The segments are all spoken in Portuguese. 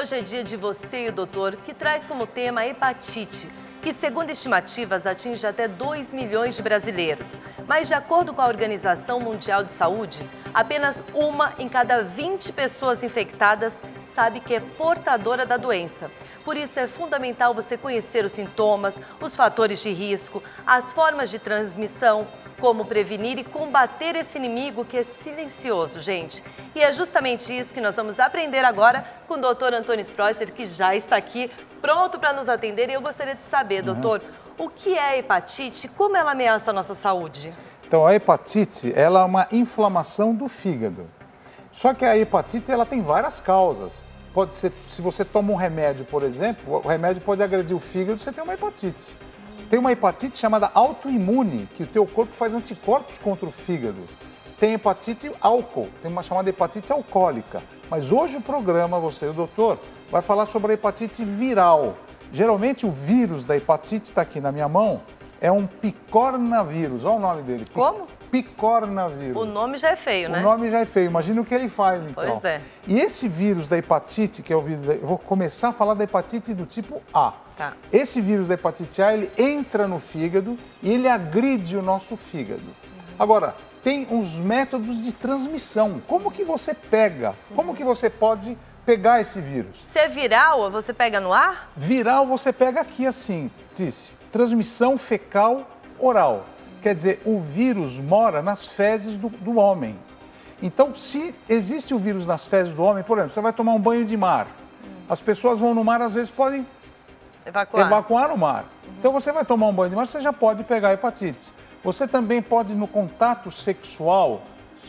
hoje é dia de Você e o Doutor, que traz como tema a hepatite, que, segundo estimativas, atinge até 2 milhões de brasileiros. Mas, de acordo com a Organização Mundial de Saúde, apenas uma em cada 20 pessoas infectadas sabe que é portadora da doença. Por isso, é fundamental você conhecer os sintomas, os fatores de risco, as formas de transmissão, como prevenir e combater esse inimigo que é silencioso, gente. E é justamente isso que nós vamos aprender agora com o Dr. Antônio Sprosser, que já está aqui pronto para nos atender. E eu gostaria de saber, doutor, o que é a hepatite e como ela ameaça a nossa saúde? Então, a hepatite, ela é uma inflamação do fígado. Só que a hepatite, ela tem várias causas. Pode ser, se você toma um remédio, por exemplo, o remédio pode agredir o fígado, você tem uma hepatite. Tem uma hepatite chamada autoimune, que o teu corpo faz anticorpos contra o fígado. Tem hepatite álcool, tem uma chamada hepatite alcoólica. Mas hoje o programa, você e o doutor, vai falar sobre a hepatite viral. Geralmente o vírus da hepatite está aqui na minha mão, é um picornavírus. Olha o nome dele. Como? Picornavírus. O nome já é feio, né? O nome já é feio, imagina o que ele faz, então. Pois é. E esse vírus da hepatite, que é o vírus, eu vou começar a falar da hepatite do tipo A. Tá. Esse vírus da hepatite A, ele entra no fígado e ele agride o nosso fígado. Agora, tem uns métodos de transmissão. Como que você pega? Como que você pode pegar esse vírus? Se é viral, você pega no ar? Viral você pega aqui assim, Tícia. Transmissão fecal oral. Quer dizer, o vírus mora nas fezes do homem. Então, se existe o vírus nas fezes do homem, por exemplo, você vai tomar um banho de mar. As pessoas vão no mar, às vezes podem evacuar o mar. Então, você vai tomar um banho de mar, você já pode pegar hepatite. Você também pode, no contato sexual,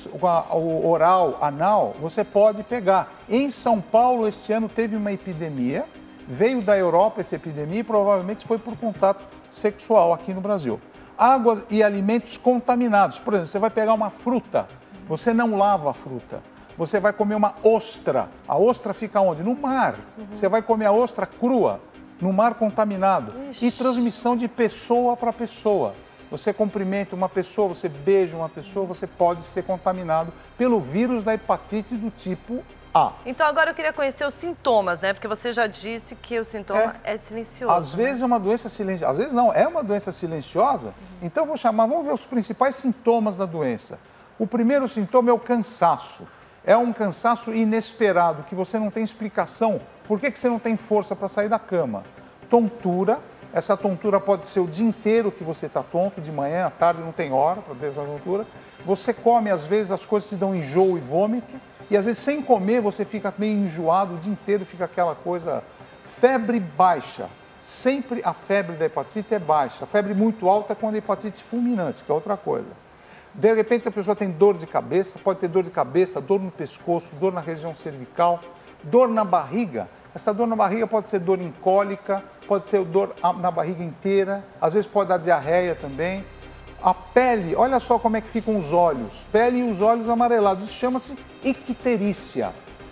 o oral, anal, você pode pegar. Em São Paulo, este ano, teve uma epidemia. Veio da Europa essa epidemia e provavelmente foi por contato sexual aqui no Brasil. Águas e alimentos contaminados. Por exemplo, você vai pegar uma fruta, você não lava a fruta. Você vai comer uma ostra. A ostra fica onde? No mar. Você vai comer a ostra crua, no mar contaminado. Ixi. E transmissão de pessoa para pessoa. Você cumprimenta uma pessoa, você beija uma pessoa, você pode ser contaminado pelo vírus da hepatite do tipo A. Então agora eu queria conhecer os sintomas, né? Porque você já disse que o sintoma é silencioso. Às vezes é uma doença silenciosa, às vezes não, é uma doença silenciosa. Então vamos ver os principais sintomas da doença. O primeiro sintoma é o cansaço. É um cansaço inesperado, que você não tem explicação. Por que você não tem força para sair da cama? Tontura. Essa tontura pode ser o dia inteiro que você está tonto, de manhã, à tarde, não tem hora para ter essa tontura. Você come, às vezes, as coisas te dão enjoo e vômito. E às vezes sem comer você fica meio enjoado, o dia inteiro fica aquela coisa, febre baixa. Sempre a febre da hepatite é baixa. A febre muito alta é quando a hepatite fulminante, que é outra coisa. De repente, se a pessoa tem dor de cabeça, pode ter dor de cabeça, dor no pescoço, dor na região cervical, dor na barriga. Essa dor na barriga pode ser dor em cólica, pode ser dor na barriga inteira, às vezes pode dar diarreia também. A pele, olha só como é que ficam os olhos. Pele e os olhos amarelados. Isso chama-se icterícia.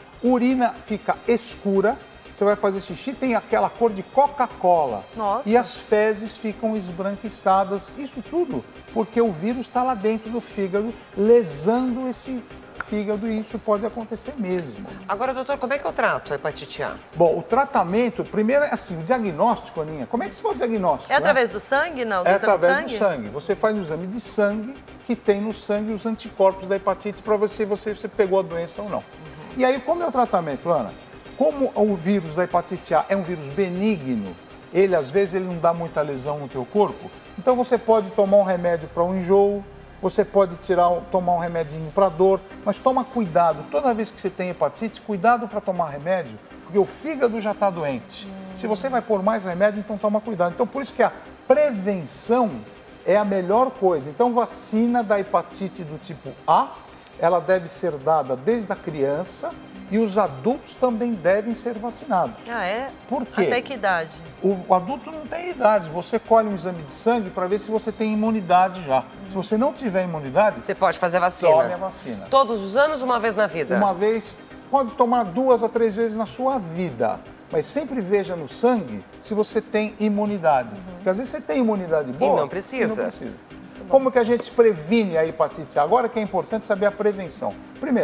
Urina fica escura. Você vai fazer xixi, tem aquela cor de Coca-Cola. Nossa. E as fezes ficam esbranquiçadas. Isso tudo porque o vírus está lá dentro do fígado, lesando esse fígado, e isso pode acontecer mesmo. Agora, doutor, como é que eu trato a hepatite A? Bom, o tratamento, primeiro é assim, o diagnóstico, Aninha. Como é que se faz o diagnóstico? É através do sangue, não? É através do sangue. Você faz um exame de sangue, que tem no sangue os anticorpos da hepatite para você pegou a doença ou não. E aí, como é o tratamento, Ana? Como o vírus da hepatite A é um vírus benigno, às vezes ele não dá muita lesão no teu corpo, então você pode tomar um remédio para um enjoo, você pode tomar um remedinho para dor, mas toma cuidado. Toda vez que você tem hepatite, cuidado para tomar remédio, porque o fígado já está doente. Se você vai pôr mais remédio, então toma cuidado. Então, por isso que a prevenção é a melhor coisa. Então, vacina da hepatite do tipo A, ela deve ser dada desde a criança, e os adultos também devem ser vacinados. Ah, é? Por quê? Até que idade? O adulto não tem idade. Você colhe um exame de sangue para ver se você tem imunidade já. Se você não tiver imunidade, Você pode fazer a vacina? tome a vacina. Todos os anos, uma vez na vida? Uma vez, pode tomar 2 a 3 vezes na sua vida. Mas sempre veja no sangue se você tem imunidade. Porque às vezes você tem imunidade boa não precisa. Como que a gente previne a hepatite A? Agora que é importante saber a prevenção. Primeiro,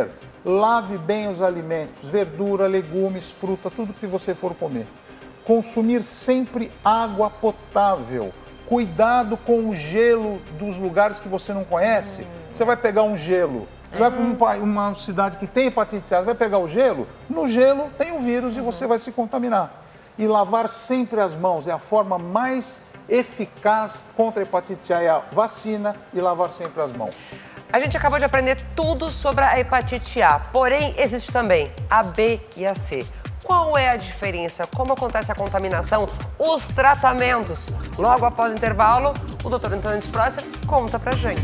Lave bem os alimentos, verdura, legumes, fruta, tudo que você for comer. Consumir sempre água potável. Cuidado com o gelo dos lugares que você não conhece. Você vai pegar um gelo, você vai para uma cidade que tem hepatite A, vai pegar o gelo, no gelo tem o vírus e você vai se contaminar. E lavar sempre as mãos é a forma mais eficaz contra a hepatite A, é a vacina e lavar sempre as mãos. A gente acabou de aprender tudo sobre a hepatite A, porém existe também a B e a C. Qual é a diferença? Como acontece a contaminação? Os tratamentos? Logo após o intervalo, o Dr. Antônio Sprosser conta pra gente.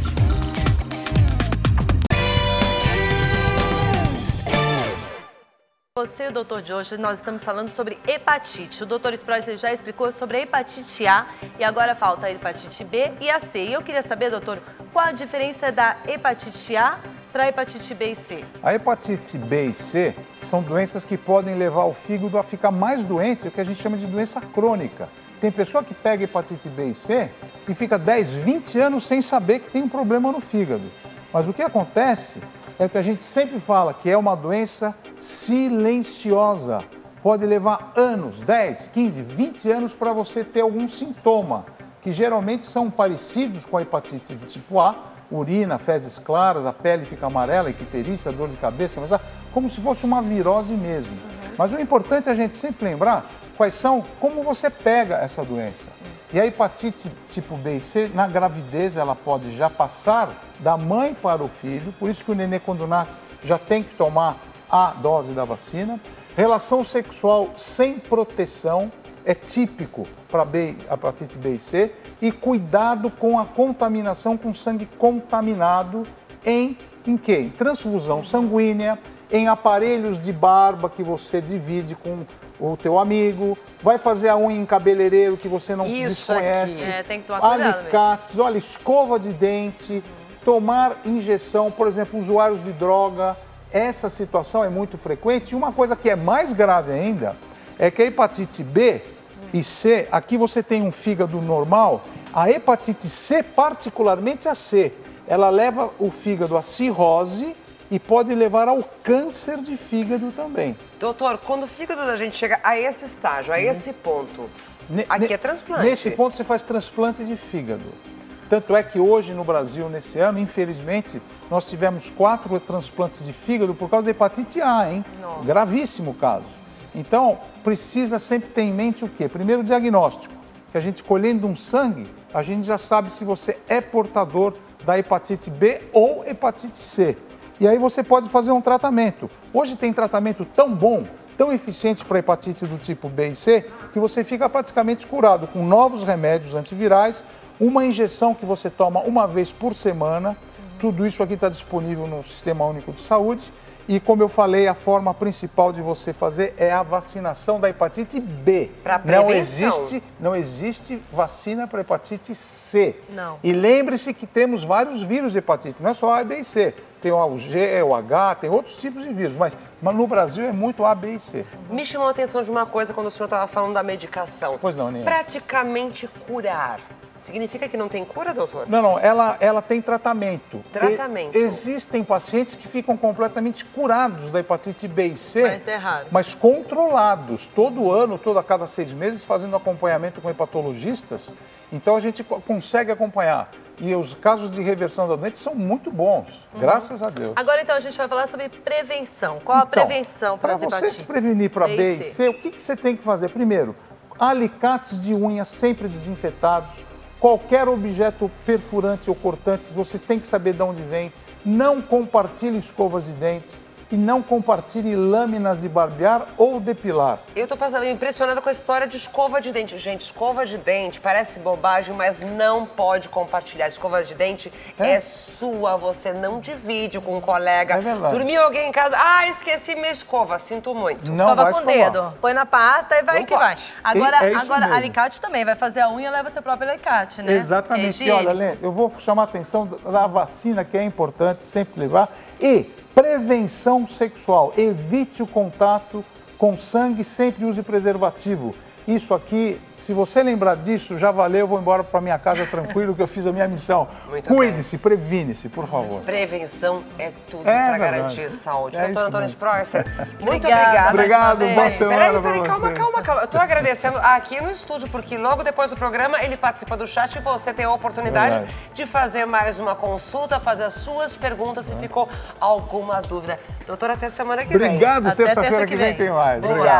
Você e o doutor de hoje, nós estamos falando sobre hepatite. O doutor Sprosser já explicou sobre a hepatite A e agora falta a hepatite B e a C. E eu queria saber, doutor, qual a diferença da hepatite A para a hepatite B e C? A hepatite B e C são doenças que podem levar o fígado a ficar mais doente, o que a gente chama de doença crônica. Tem pessoa que pega hepatite B e C e fica 10, 20 anos sem saber que tem um problema no fígado. Mas o que acontece é o que a gente sempre fala, que é uma doença silenciosa. Pode levar anos, 10, 15, 20 anos para você ter algum sintoma, que geralmente são parecidos com a hepatite do tipo A, urina, fezes claras, a pele fica amarela, icterícia, dor de cabeça, mas como se fosse uma virose mesmo. Mas o importante é a gente sempre lembrar como você pega essa doença. E a hepatite tipo B e C, na gravidez, ela pode já passar da mãe para o filho, por isso que o nenê, quando nasce, já tem que tomar a dose da vacina. Relação sexual sem proteção é típico para a hepatite B e C. E cuidado com a contaminação com sangue contaminado em quê? Em transfusão sanguínea, em aparelhos de barba que você divide com o teu amigo, vai fazer a unha em cabeleireiro que você não desconhece. Tem que tomar cuidado alicates, olha, escova de dente, tomar injeção, por exemplo, usuários de droga. Essa situação é muito frequente. E uma coisa que é mais grave ainda é que a hepatite B e C, aqui você tem um fígado normal, a hepatite C, particularmente a C, ela leva o fígado à cirrose e pode levar ao câncer de fígado também. Doutor, quando o fígado da gente chega a esse estágio, a esse ponto, aqui é transplante? Nesse ponto você faz transplante de fígado. Tanto é que hoje no Brasil, nesse ano, infelizmente, nós tivemos 4 transplantes de fígado por causa da hepatite A, hein? Nossa. Gravíssimo caso. Então, precisa sempre ter em mente o quê? Primeiro, o diagnóstico, que a gente colhendo um sangue, a gente já sabe se você é portador da hepatite B ou hepatite C. E aí você pode fazer um tratamento. Hoje tem tratamento tão bom, tão eficiente para a hepatite do tipo B e C, que você fica praticamente curado com novos remédios antivirais, uma injeção que você toma uma vez por semana. Tudo isso aqui está disponível no Sistema Único de Saúde. E como eu falei, a forma principal de você fazer é a vacinação da hepatite B. Para prevenção. Não existe vacina para hepatite C. Não. E lembre-se que temos vários vírus de hepatite, não é só A, B e C. Tem o G, o H, tem outros tipos de vírus, mas no Brasil é muito A, B e C. Me chamou a atenção de uma coisa quando o senhor estava falando da medicação. Pois não, Nina. Praticamente curar. Significa que não tem cura, doutor? Não, ela tem tratamento. Tratamento. Existem pacientes que ficam completamente curados da hepatite B e C, Mas é raro. mas controlados, todo ano, a cada 6 meses, fazendo acompanhamento com hepatologistas. Então a gente consegue acompanhar. E os casos de reversão da doença são muito bons, graças a Deus. Agora, então, a gente vai falar sobre prevenção. Qual a prevenção para as hepatites? Para você se prevenir para B e C, o que você tem que fazer? Primeiro, alicates de unha sempre desinfetados. Qualquer objeto perfurante ou cortante, você tem que saber de onde vem. Não compartilhe escovas de dentes e não compartilhe lâminas de barbear ou depilar. Eu tô impressionada com a história de escova de dente. Gente, escova de dente parece bobagem, mas não pode compartilhar. Escova de dente é sua, você não divide com um colega. É verdade. Dormiu alguém em casa, esqueci minha escova, sinto muito. Não Escova vai com o escovar. dedo, põe na pasta e vai Não que vai. pode. Agora, É isso mesmo. alicate também, vai fazer a unha, leva seu próprio alicate, né? Exatamente. É E olha, higiênico. Lê, eu vou chamar a atenção da vacina, que é importante sempre levar. E prevenção sexual. Evite o contato com sangue, sempre use preservativo. Isso aqui, se você lembrar disso, já valeu, eu vou embora para minha casa tranquilo, que eu fiz a minha missão. Cuide-se, previne-se, por favor. Prevenção é tudo para garantir saúde. Doutor Antônio Sprosser, muito Obrigada. Obrigado, boa semana para Peraí, vocês. calma. Eu tô agradecendo aqui no estúdio, porque logo depois do programa ele participa do chat e você tem a oportunidade de fazer mais uma consulta, fazer as suas perguntas se ficou alguma dúvida. Doutora, até semana que vem. Obrigado, Até terça-feira que vem tem mais. Obrigado.